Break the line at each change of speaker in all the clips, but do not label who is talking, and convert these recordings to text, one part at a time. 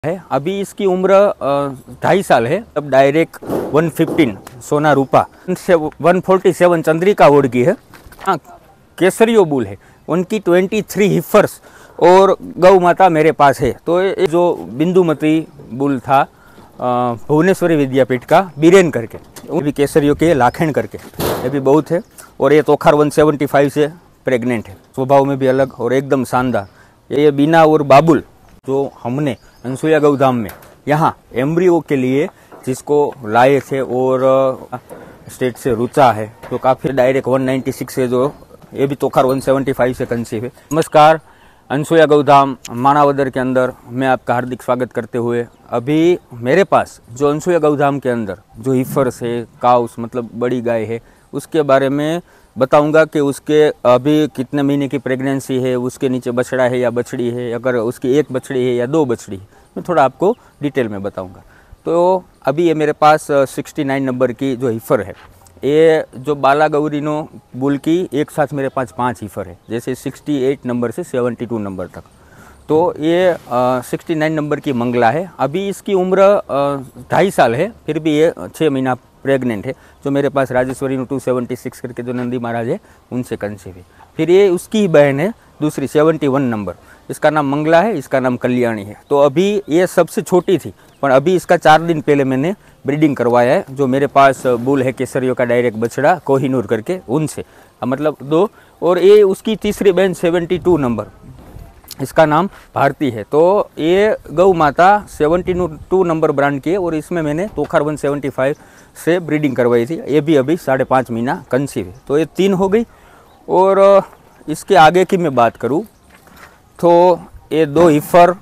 है। अभी इसकी उम्र 2.5 साल है। अब डायरेक्ट 115 सोना रूपा 147 चंद्रिका ओड की है। हाँ, केसरियो बुल है। उनकी 23 हिफर्स और गौ माता मेरे पास है। तो ये जो बिंदुमती बुल था भुवनेश्वरी विद्यापीठ का बीरेन करके, वो भी केसरियो के लाखेन करके, ये भी बहुत है। और ये तोखार 175 से प्रेग्नेंट है। स्वभाव में भी अलग और एकदम शानदार। ये बीना और बाबुल जो हमने अनसुईया गौधाम में यहाँ एम्ब्रियो के लिए जिसको लाए थे और स्टेट से रुचा है, तो काफी डायरेक्ट 196 से जो ये भी तोखार 175 से कंसीव है। नमस्कार, अनसुईया गौधाम मानावदर के अंदर मैं आपका हार्दिक स्वागत करते हुए अभी मेरे पास जो अनसुईया गौधाम के अंदर जो हीफर्स है, काउस मतलब बड़ी गाय है, उसके बारे में बताऊंगा कि उसके अभी कितने महीने की प्रेगनेंसी है, उसके नीचे बछड़ा है या बछड़ी है, अगर उसकी एक बछड़ी है या 2 बछड़ी है, मैं थोड़ा आपको डिटेल में बताऊंगा। तो अभी ये मेरे पास 69 नंबर की जो हीफर है, ये जो बाला गौरीनो बुल की एक साथ मेरे पास 5 हीफर है, जैसे 68 नंबर से 72 नंबर तक। तो ये 69 नंबर की मंगला है। अभी इसकी उम्र 2.5 साल है, फिर भी ये 6 महीना प्रेग्नेंट है। जो मेरे पास राजेश्वरी 276 करके जो नंदी महाराज है, उनसे कंसीव है। फिर ये उसकी ही बहन है दूसरी 71 नंबर, इसका नाम मंगला है, इसका नाम कल्याणी है। तो अभी ये सबसे छोटी थी, पर अभी इसका 4 दिन पहले मैंने ब्रीडिंग करवाया है। जो मेरे पास बुल है केसरियो का डायरेक्ट बछड़ा कोहिनूर करके, उनसे मतलब 2। और ये उसकी तीसरी बहन 72 नंबर, इसका नाम भारती है। तो ये गौ माता 72 नंबर ब्रांड की है और इसमें मैंने तोखार 175 से ब्रीडिंग करवाई थी। ये भी अभी 5.5 महीना कंसीव है। तो ये 3 हो गई। और इसके आगे की मैं बात करूं तो ये 2 हीफर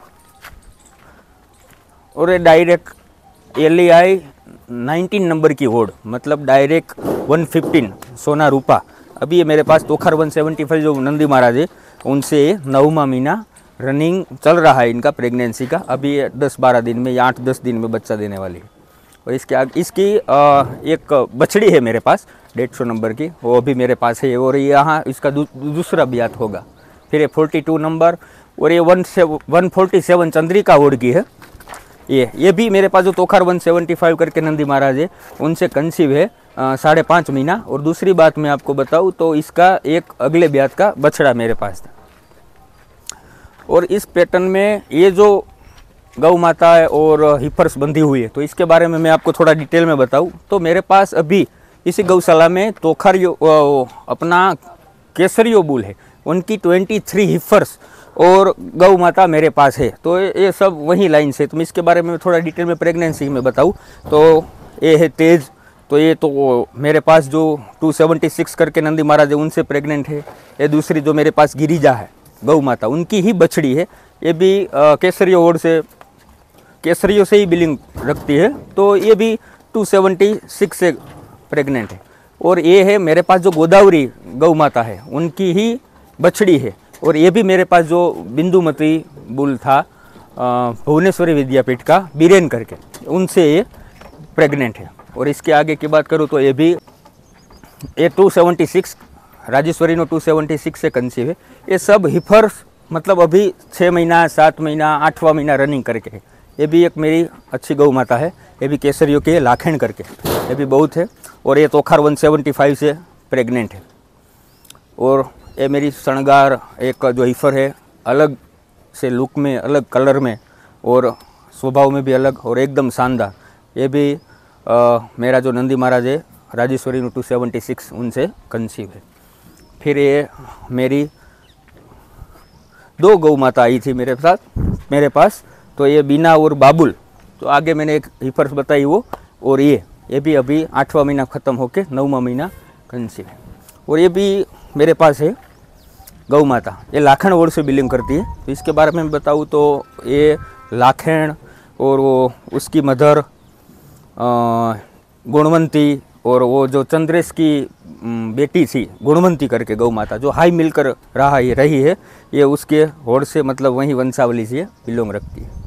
और ये डायरेक्ट LAI 19 नंबर की ओड, मतलब डायरेक्ट 115 सोना रूपा। अभी ये मेरे पास तोखार 175 जो नंदी महाराज है, उनसे 9वां महीना रनिंग चल रहा है इनका प्रेगनेंसी का। अभी 10-12 दिन में या 8-10 दिन में बच्चा देने वाली है। और इसके आगे इसकी एक बछड़ी है मेरे पास 150 नंबर की, वो अभी मेरे पास है। और यहाँ इसका दूसरा ब्यात होगा। फिर ये 42 नंबर और ये 147 चंद्रिका ओड की है। ये भी मेरे पास जो तोखार 175 करके नंदी महाराज है, उनसे कंसीव है 5.5 महीना। और दूसरी बात मैं आपको बताऊं तो इसका एक अगले ब्यात का बछड़ा मेरे पास था। और इस पैटर्न में ये जो गौ माता है और हीफर्स बंधी हुई है, तो इसके बारे में मैं आपको थोड़ा डिटेल में बताऊं तो मेरे पास अभी इसी गौशाला में तोखारियो अपना केसरियो बुल है, उनकी 23 हीफर्स और गौ माता मेरे पास है। तो ये सब वही लाइन से। तो मैं इसके बारे में थोड़ा डिटेल में प्रेगनेंसी में बताऊं तो ये है तेज। तो ये तो मेरे पास जो 276 करके नंदी महाराज है, उनसे प्रेग्नेंट है। ये दूसरी जो मेरे पास गिरिजा है गौ माता, उनकी ही बछड़ी है। ये भी केसरियो ओड से, केसरियो से ही बिलिंग रखती है। तो ये भी 276 से प्रेग्नेंट है। और ये है मेरे पास जो गोदावरी गौ माता है, उनकी ही बछड़ी है। और ये भी मेरे पास जो बिंदुमती बुल था भुवनेश्वरी विद्यापीठ का बीरेन करके, उनसे ये प्रेग्नेंट है। और इसके आगे की बात करूँ तो ये भी 276 राजेश्वरी 276 से कंसीव है। ये सब हीफर्स मतलब अभी 6 महीना, 7 महीना, 8वां महीना रनिंग करके है। ये भी एक मेरी अच्छी गौ माता है। ये भी केसरियो के लाखेन करके, ये भी बहुत है। और ये तोखार 175 से प्रेग्नेंट है। और ये मेरी शणगार एक जो हीफर है, अलग से लुक में, अलग कलर में और स्वभाव में भी अलग और एकदम शानदार। ये भी मेरा जो नंदी महाराज है राजेश्वरी 276, उनसे कंसीव है। फिर ये मेरी 2 गौ माता आई थी मेरे पास। तो ये बीना और बाबुल, तो आगे मैंने एक हीफर्स बताई वो। और ये भी अभी 8वां महीना ख़त्म होके 9वां महीना कंसीव है। और ये भी मेरे पास है गौ माता, ये लाखन ओड से बिलिंग करती है। तो इसके बारे में बताऊँ तो ये लाखेन और वो उसकी मदर गुणवंती, और वो जो चंद्रेश की बेटी थी गुणवंती करके गौ माता, जो हाई मिलकर रही है, ये उसके होड़ से मतलब वही वंशावली से बिलोंग रखती है।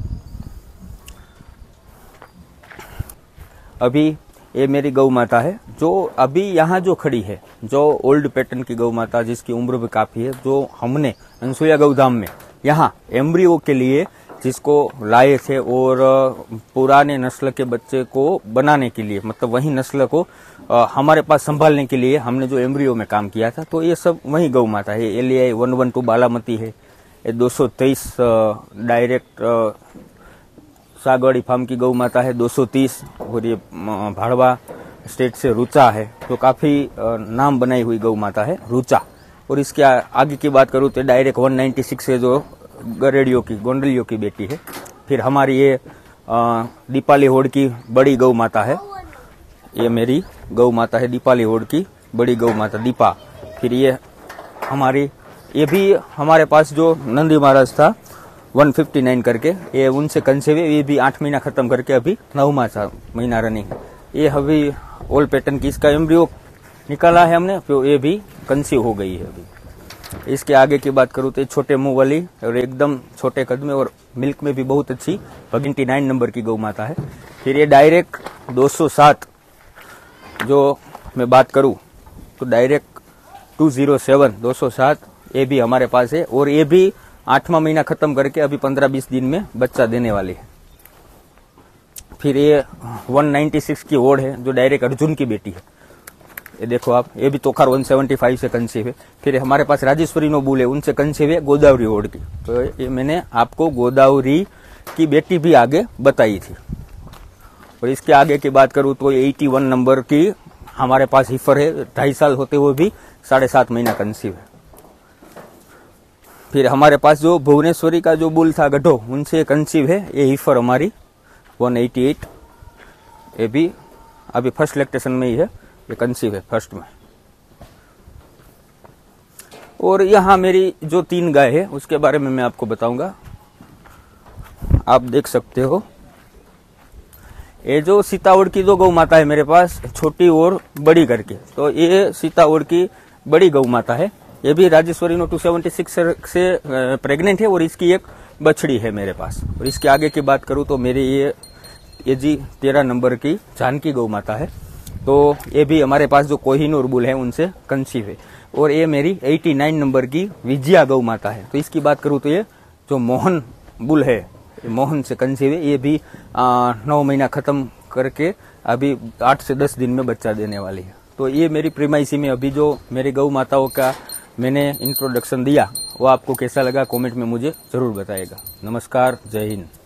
अभी ये मेरी गौ माता है जो अभी यहाँ जो खड़ी है, जो ओल्ड पैटर्न की गौ माता जिसकी उम्र भी काफ़ी है, जो हमने अनसुईया गौधाम में यहाँ एम्ब्रियो के लिए जिसको लाए थे और पुराने नस्ल के बच्चे को बनाने के लिए, मतलब वही नस्ल को हमारे पास संभालने के लिए हमने जो एम्ब्रियो में काम किया था, तो ये सब वही गौ माता है। LAI 112 बालामती है, ये 223 डायरेक्ट सागवाड़ी फार्म की गौ माता है 230, और ये भाड़वा स्टेट से रुचा है, तो काफी नाम बनाई हुई गौ माता है रुचा। और इसके आगे की बात करूँ तो डायरेक्ट 196 है जो गरेड़ियों की गोंडलियों की बेटी है। फिर हमारी ये दीपाली होड़ की बड़ी गौ माता है, ये मेरी गौ माता है दीपाली होड़ की बड़ी गौ माता दीपा। फिर ये हमारी, ये भी हमारे पास जो नंदी महाराज था 159 करके, ये उनसे कंसीव है, ये भी 8 महीना खत्म करके अभी 9वां महीना रनिंग है। ये अभी ओल्ड पैटर्न की इसका एम्ब्रियो निकाला है हमने, तो ये भी कंसीव हो गई है अभी। इसके आगे की बात करूँ तो छोटे मुंह वाली और एकदम छोटे कद में और मिल्क में भी बहुत अच्छी 29 नंबर की गौ माता है। फिर ये डायरेक्ट 207 जो मैं बात करूँ तो डायरेक्ट 207 ये भी हमारे पास है, और ये भी 8वां महीना खत्म करके अभी 15-20 दिन में बच्चा देने वाली है। फिर ये 196 की ओढ़ है जो डायरेक्ट अर्जुन की बेटी है, ये देखो आप, ये भी तोखार 175 से कंसीव है। फिर हमारे पास राजेश्वरी नो बुल है, उनसे कंसीव है गोदावरी ओढ़ की, तो ये मैंने आपको गोदावरी की बेटी भी आगे बताई थी। और इसके आगे की बात करूं तो 81 नंबर की हमारे पास हिफर है, 2.5 साल होते हुए भी 7.5 महीना कंसीव है। फिर हमारे पास जो भुवनेश्वरी का जो बुल था गड्ढो, उनसे कंसीव है ये हिफर हमारी 188, ये भी अभी फर्स्ट लैक्टेशन में ही है, ये कंसीव है फर्स्ट में। और यहाँ मेरी जो 3 गाय है उसके बारे में मैं आपको बताऊंगा, आप देख सकते हो। ये जो सीतावड़ की जो गौ माता है मेरे पास, छोटी और बड़ी करके, तो ये सीतावड़ की बड़ी गौ माता है, ये भी राजेश्वरी नो 276 से प्रेग्नेंट है, और इसकी एक बछड़ी है मेरे पास। और इसके आगे की बात करूं तो मेरी ये जी 13 नंबर की जानकी गौ माता है, तो ये भी हमारे पास जो कोहिनूर बुल है उनसे कंसीव है। और ये मेरी 89 नंबर की विजया गौ माता है। तो इसकी बात करूं तो ये जो मोहन बुल है, मोहन से कंसीव है, ये भी 9 महीना खत्म करके अभी 8 से 10 दिन में बच्चा देने वाली है। तो ये मेरी प्रीमाइसी में अभी जो मेरी गौ माताओं का मैंने इंट्रोडक्शन दिया, वो आपको कैसा लगा कमेंट में मुझे जरूर बताइएगा। नमस्कार, जय हिंद।